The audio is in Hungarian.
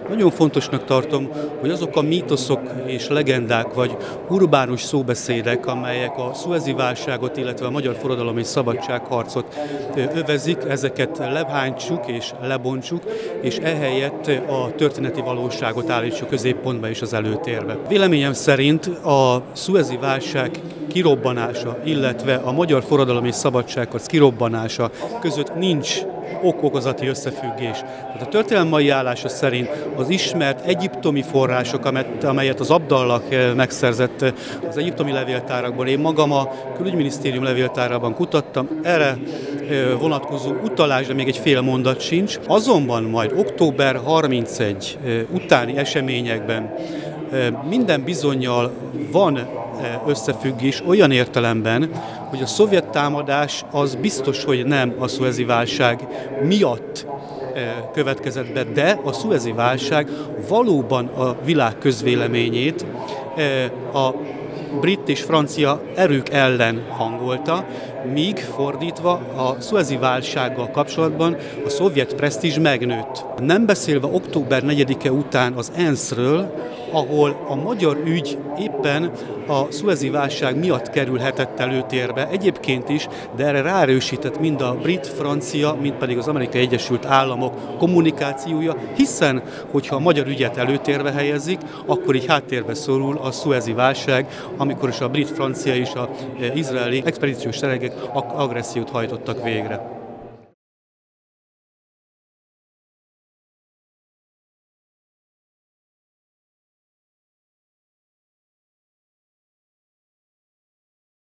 Nagyon fontosnak tartom, hogy azok a mítoszok és legendák, vagy urbánus szóbeszédek, amelyek a szuezi válságot, illetve a magyar forradalom és szabadságharcot övezik, ezeket lebhántsuk és lebontsuk, és ehelyett a történeti valóságot állítsuk középpontba és az előtérbe. Véleményem szerint a szuezi válság kirobbanása, illetve a magyar forradalom és szabadságharc kirobbanása között nincs ok-okozati összefüggés. Tehát a történelem mai állása szerint az ismert egyiptomi források, amelyet az Abdallah megszerzett az egyiptomi levéltárakban, én magam a külügyminisztérium levéltárában kutattam, erre vonatkozó utalás, de még egy fél mondat sincs. Azonban majd október 31 utáni eseményekben minden bizonnyal van összefüggés olyan értelemben, hogy a szovjet támadás az biztos, hogy nem a szuezi válság miatt következett be, de a szuezi válság valóban a világ közvéleményét a brit és francia erők ellen hangolta, míg fordítva a szuezi válsággal kapcsolatban a szovjet presztízs megnőtt. Nem beszélve október 4-e után az ENSZ-ről, ahol a magyar ügy éppen a szuezi válság miatt kerülhetett előtérbe, egyébként is, de erre ráerősített mind a brit, francia, mind pedig az Amerikai Egyesült Államok kommunikációja, hiszen, hogyha a magyar ügyet előtérbe helyezik, akkor így háttérbe szorul a szuezi válság, amikor is a brit, francia és az izraeli expedíciós seregek agressziót hajtottak végre.